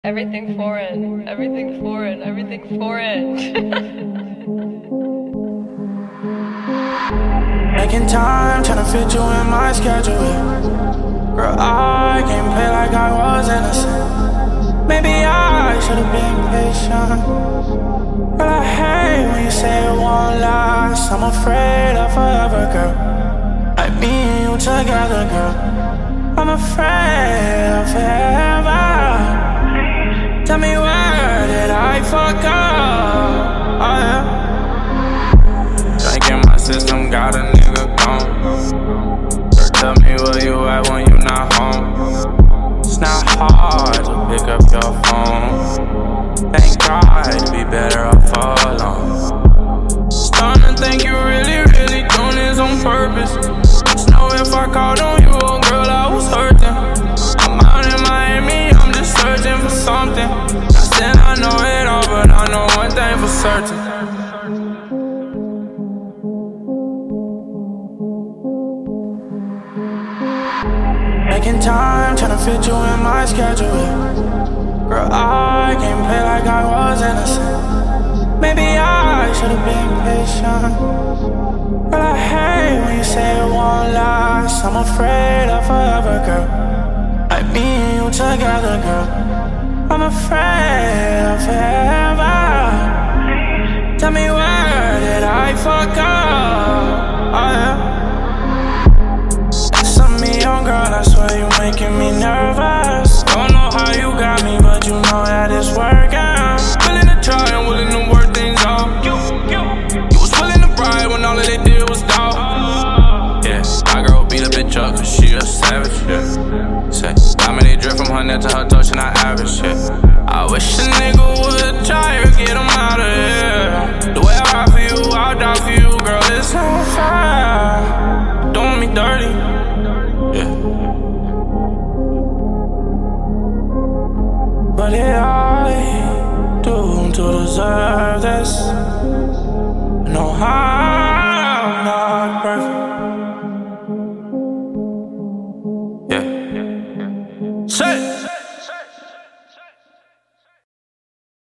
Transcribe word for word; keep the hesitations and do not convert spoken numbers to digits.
Everything foreign, everything foreign, everything foreign. Making time, tryna fit you in my schedule. Girl, I can't play like I was innocent. Maybe I should've been patient. But I hate when you say it won't last. I'm afraid of forever, girl. Like me and you together, girl. I'm afraid of forever. Tell me where did I fuck up? Oh yeah. Drink in my system, got a nigga gone. Girl, tell me where you at when you not home. It's not hard to pick up your phone. Thank God to be better off alone. Starting to think you really, really doing this on purpose. Just know if I called on you, oh girl, I was hurting. I'm out in Miami, I'm just searching for something. I said I know it all, but I know one thing for certain. Making time, tryna fit you in my schedule. Girl, I can't play like I was innocent. Maybe I should've been patient. But I hate when you say it won't last. I'm afraid of forever, girl. Like me and you together, girl. I'm afraid of forever. Tell me where did I fuck up? Oh yeah. Young girl, I swear you making me nervous. Don't know how you got me, but you know that it's working. Willing to try and willing to work things out. You, you, you was willing to ride when all that they did was doubt. Yeah, my girl beat a bitch up cause she a savage, yeah. Say, got me they drip from her neck to her touch and I average, yeah. I wish a nigga would try to get him out of here. The way I ride for you, I'll die for you, girl, it's not fair. Don't want me dirty. Yeah. What did I do to deserve this? No, I'm not perfect. Yeah. Say